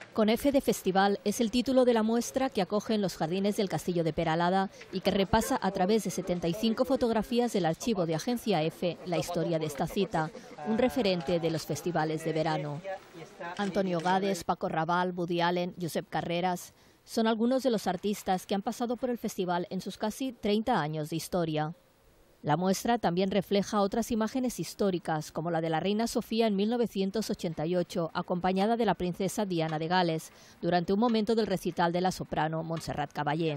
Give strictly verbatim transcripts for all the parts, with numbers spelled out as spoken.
Con F de Festival es el título de la muestra que acoge en los jardines del Castillo de Peralada y que repasa a través de setenta y cinco fotografías del archivo de Agencia F la historia de esta cita, un referente de los festivales de verano. Antonio Gades, Paco Raval, Woody Allen, Josep Carreras son algunos de los artistas que han pasado por el festival en sus casi treinta años de historia. La muestra también refleja otras imágenes históricas, como la de la reina Sofía en mil novecientos ochenta y ocho, acompañada de la princesa Diana de Gales, durante un momento del recital de la soprano Montserrat Caballé.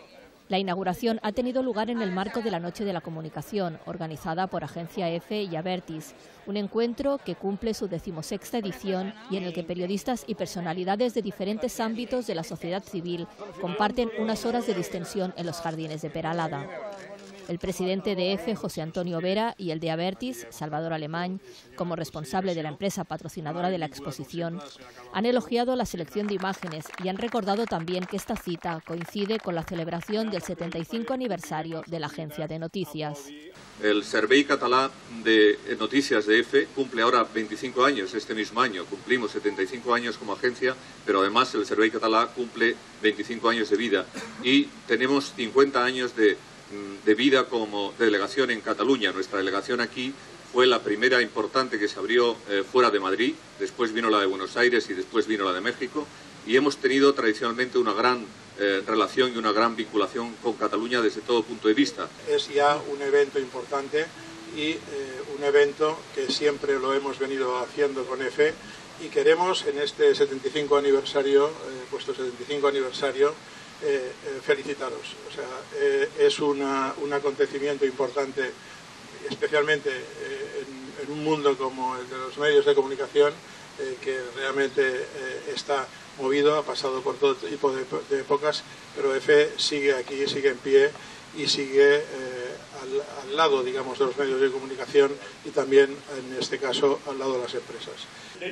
La inauguración ha tenido lugar en el marco de la Noche de la Comunicación, organizada por Agencia F y Abertis, un encuentro que cumple su decimosexta edición y en el que periodistas y personalidades de diferentes ámbitos de la sociedad civil comparten unas horas de distensión en los jardines de Peralada. El presidente de F, José Antonio Vera, y el de Abertis, Salvador Alemany, como responsable de la empresa patrocinadora de la exposición, han elogiado la selección de imágenes y han recordado también que esta cita coincide con la celebración del setenta y cinco aniversario de la agencia de noticias. El Servei Català de Noticias de F cumple ahora veinticinco años, este mismo año. Cumplimos setenta y cinco años como agencia, pero además el Servei Català cumple veinticinco años de vida y tenemos cincuenta años de de vida como delegación en Cataluña. Nuestra delegación aquí fue la primera importante que se abrió eh, fuera de Madrid, después vino la de Buenos Aires y después vino la de México, y hemos tenido tradicionalmente una gran eh, relación y una gran vinculación con Cataluña desde todo punto de vista. Es ya un evento importante y eh, un evento que siempre lo hemos venido haciendo con F y queremos en este setenta y cinco aniversario, eh, vuestro setenta y cinco aniversario, Eh, eh, felicitaros. O sea, eh, es una, un acontecimiento importante, especialmente eh, en, en un mundo como el de los medios de comunicación, eh, que realmente eh, está movido, ha pasado por todo tipo de, de épocas, pero F sigue aquí, sigue en pie y sigue eh, al, al lado, digamos, de los medios de comunicación y también, en este caso, al lado de las empresas.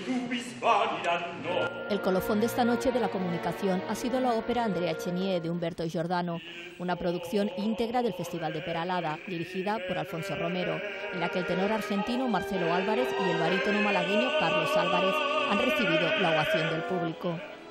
El colofón de esta noche de la comunicación ha sido la ópera Andrea Chenier de Humberto Giordano, una producción íntegra del Festival de Peralada, dirigida por Alfonso Romero, en la que el tenor argentino Marcelo Álvarez y el barítono malagueño Carlos Álvarez han recibido la ovación del público.